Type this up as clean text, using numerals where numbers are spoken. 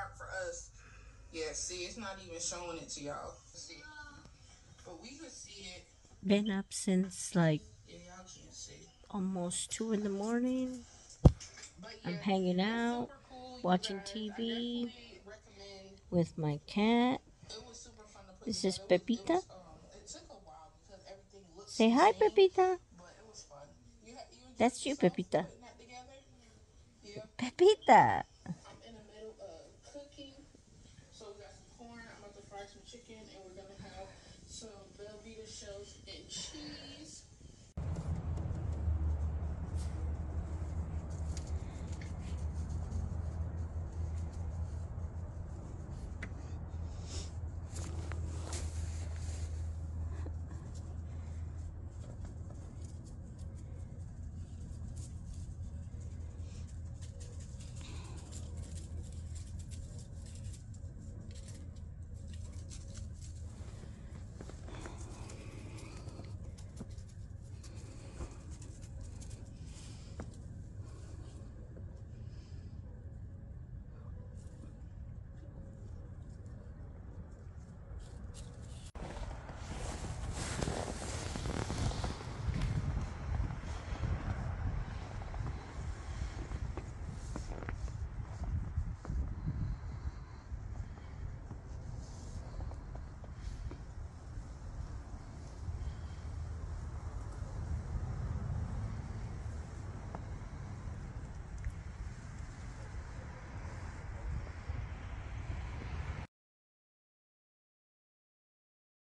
dark for us. Yeah, see, it's not even showing it to y'all. See, but we could see it. Been up since like yeah, y'all can't see. Almost 2 in the morning. Yeah, I'm hanging out, cool, watching TV with my cat. This is Pepita. Say hi, Pepita. That's you, Pepita. Pepita. I'm in the middle of cooking. So we got some corn. I'm about to fry some chicken, and we're gonna have some Velveeta shells and cheese.